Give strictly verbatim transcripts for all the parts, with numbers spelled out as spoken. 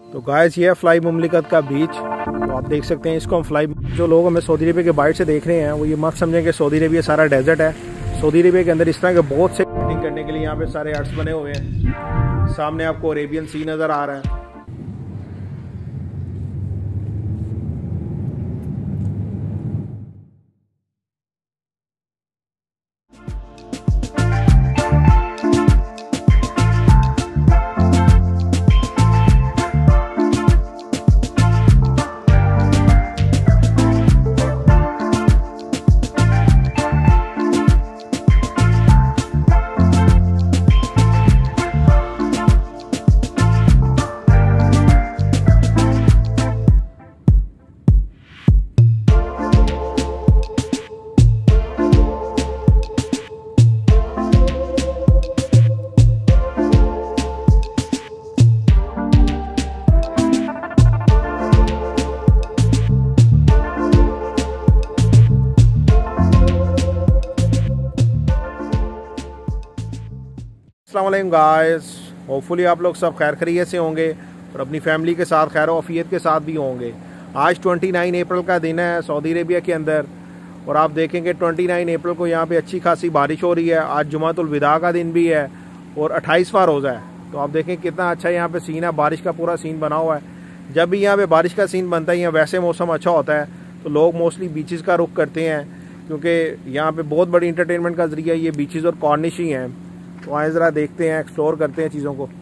तो गाइस ये है फ्लाई मुमलिकत का बीच। तो आप देख सकते हैं इसको हम फ्लाई, जो लोग हमें सऊदी अरेबिया के बाइट से देख रहे हैं वो ये मत समझें कि सऊदी अरेबिया सारा डेजर्ट है। सऊदी अरेबिया के अंदर इस तरह के बहुत से कैंपिंग करने के लिए यहाँ पे सारे हट्स बने हुए हैं। सामने आपको अरेबियन सी नज़र आ रहा है। अस्सलाम वालेकुम गाइस, होपफुली आप लोग सब खैर खैरियत से होंगे और अपनी फैमिली के साथ खैर आफियत के साथ भी होंगे। आज उनतीस अप्रैल का दिन है सऊदी अरेबिया के अंदर और आप देखेंगे उनतीस अप्रैल को यहाँ पे अच्छी खासी बारिश हो रही है। आज जुमातुल विदा का दिन भी है और अट्ठाईसवां रोज़ा है। तो आप देखें कितना अच्छा यहाँ पे सीन है, बारिश का पूरा सीन बना हुआ है। जब भी यहाँ पे बारिश का सीन बनता है या वैसे मौसम अच्छा होता है तो लोग मोस्टली बीचेस का रुख करते हैं, क्योंकि यहाँ पे बहुत बड़ी इंटरटेनमेंट का जरिया ये बीचेस और कॉर्निश ही हैं। तो आए ज़रा देखते हैं, एक्सप्लोर करते हैं चीज़ों को।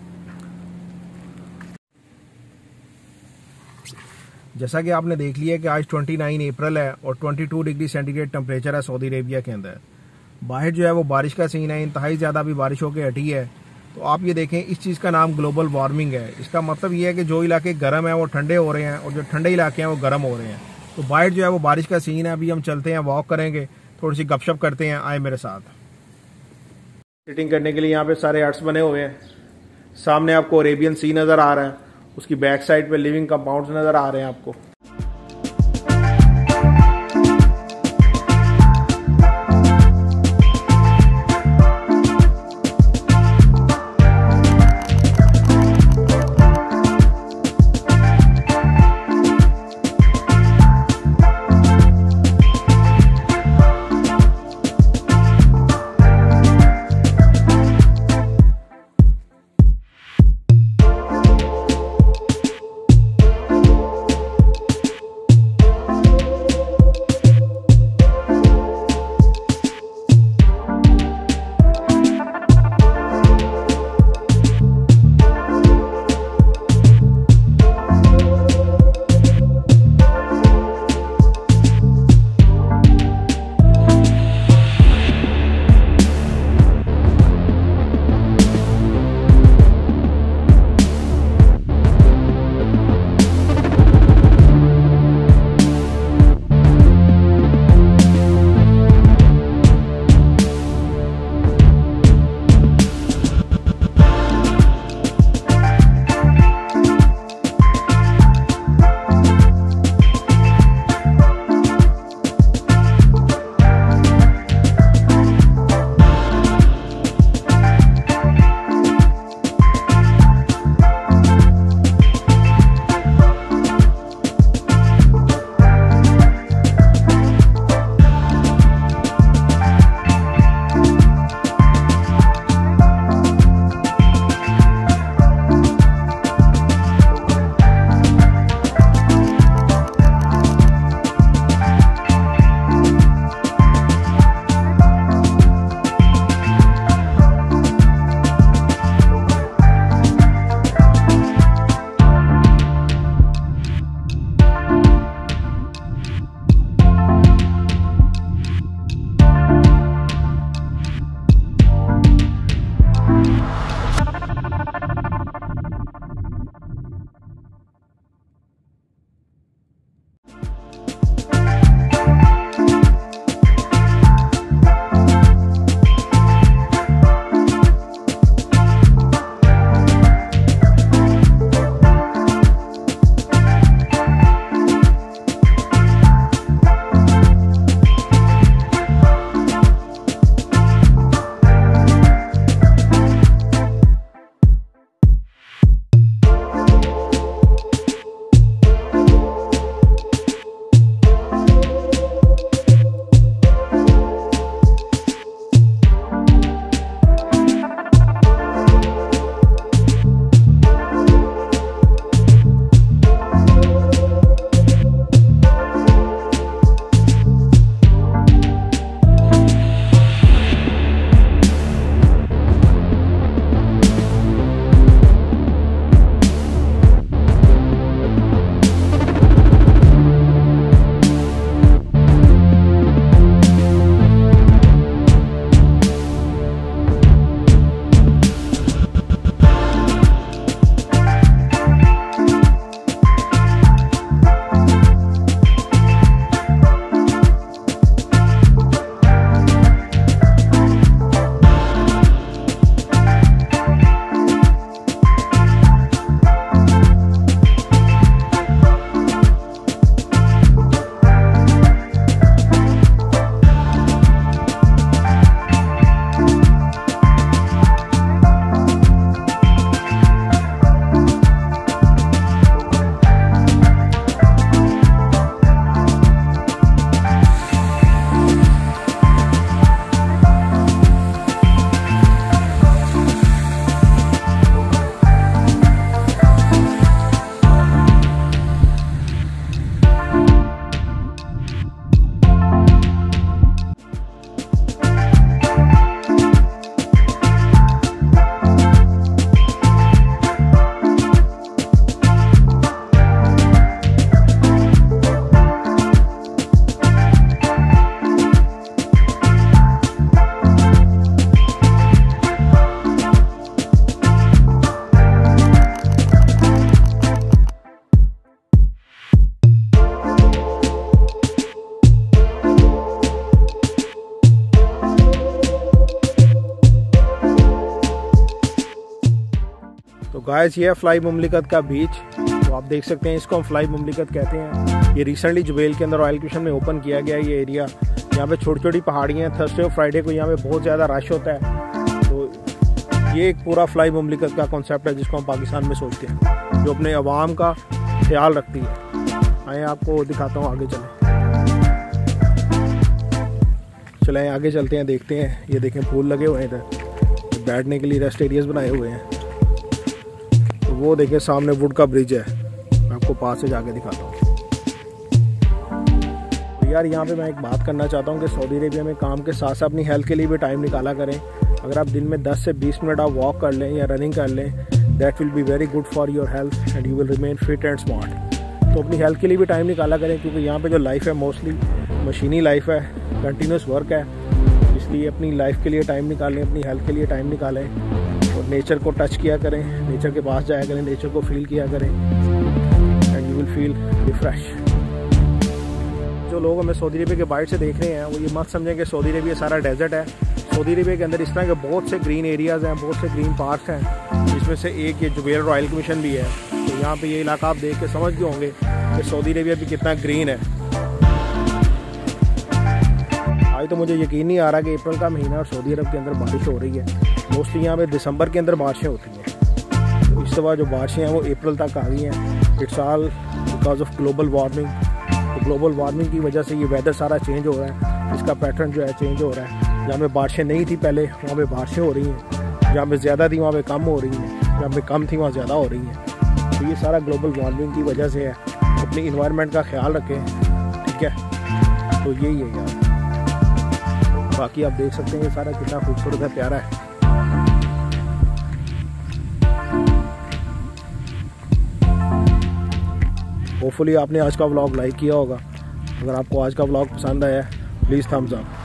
जैसा कि आपने देख लिया कि आज उनतीस अप्रैल है और बाईस डिग्री सेंटीग्रेड टेम्परेचर है सऊदी अरेबिया के अंदर। बाहर जो है वो बारिश का सीन है, इंतहाई ज़्यादा भी बारिश होकर हटी है। तो आप ये देखें, इस चीज़ का नाम ग्लोबल वार्मिंग है। इसका मतलब ये है कि जो इलाके गर्म हैं वो ठंडे हो रहे हैं और जो ठंडे इलाके हैं वो गर्म हो रहे हैं। तो बाहर जो है वो बारिश का सीन है। अभी हम चलते हैं, वॉक करेंगे, थोड़ी सी गपशप करते हैं। आए मेरे साथ। सिटिंग करने के लिए यहाँ पे सारे हट्स बने हुए हैं। सामने आपको अरेबियन सी नज़र आ रहा है, उसकी बैक साइड पे लिविंग कंपाउंड्स नज़र आ रहे हैं आपको। गाइस ये है फ्लाई मुमलिकत का बीच। तो आप देख सकते हैं, इसको हम फ्लाई मुमलिकत कहते हैं। ये रिसेंटली जुबैल के अंदर रॉयल कमीशन में ओपन किया गया ये एरिया। यहाँ पे छोटी छोटी पहाड़ियाँ हैं। थर्सडे और फ्राइडे को यहाँ पे बहुत ज़्यादा रश होता है। तो ये एक पूरा फ्लाई मुमलिकत का कॉन्सेप्ट है जिसको हम पाकिस्तान में सोचते हैं, जो अपने अवाम का ख्याल रखती है। आए आपको दिखाता हूँ, आगे चलें चलें आगे चलते हैं, देखते हैं। ये देखें फूल लगे हुए हैं इधर, बैठने के लिए रेस्ट एरियाज बनाए हुए हैं। तो वो देखें सामने वुड का ब्रिज है, मैं आपको पास से जाके दिखाता हूँ। तो यार यहाँ पे मैं एक बात करना चाहता हूँ कि सऊदी अरेबिया में काम के साथ साथ अपनी हेल्थ के लिए भी टाइम निकाला करें। अगर आप दिन में दस से बीस मिनट आप वॉक कर लें या रनिंग कर लें, that will be very good for your health and you will remain fit and smart. तो अपनी हेल्थ के लिए भी टाइम निकाला करें, क्योंकि यहाँ पे जो लाइफ है मोस्टली मशीनी लाइफ है, कंटिन्यूस वर्क है। इसलिए अपनी लाइफ के लिए टाइम निकालें, अपनी हेल्थ के लिए टाइम निकालें और नेचर को टच किया करें, नेचर के पास जाया करें, नेचर को फील किया करें and you will feel refresh. जो लोग हमें सऊदी अरेबिया के बाइट से देख रहे हैं वो ये मत समझें कि सऊदी अरेबिया सारा डेजर्ट है। सऊदी अरेबिया के अंदर इस तरह के बहुत से ग्रीन एरियाज़ हैं, बहुत से ग्रीन पार्क्स हैं, जिसमें से एक ये जुबैल रॉयल कमीशन भी है। तो यहाँ पे ये इलाका आप देख के समझ गए होंगे कि सऊदी अरेबिया भी कितना ग्रीन है। आज तो मुझे यकीन नहीं आ रहा कि अप्रैल का महीना और सऊदी अरब के अंदर बारिश हो रही है। मोस्टली यहाँ पे दिसंबर के अंदर बारिशें होती हैं। तो इस दफ़ा जो बारिशें हैं वो अप्रैल तक आ गई हैं। It's all because of global warming. तो ग्लोबल वार्मिंग की वजह से ये वेदर सारा चेंज हो रहा है, इसका पैटर्न जो है चेंज हो रहा है। जहाँ पे बारिशें नहीं थी पहले, वहाँ पे बारिशें हो रही हैं। जहाँ पे ज़्यादा थी वहाँ पे कम हो रही हैं, जहाँ पे कम थी वहाँ ज़्यादा हो रही हैं। तो ये सारा ग्लोबल वार्मिंग की वजह से है। अपनी इन्वायरमेंट का ख्याल रखें, ठीक है। तो यही है यार। बाकी आप देख सकते हैं ये सारा कितना खूबसूरत है, प्यारा है। होपफुली आपने आज का व्लॉग लाइक किया होगा। अगर आपको आज का व्लॉग पसंद आया प्लीज़ थम्स अप।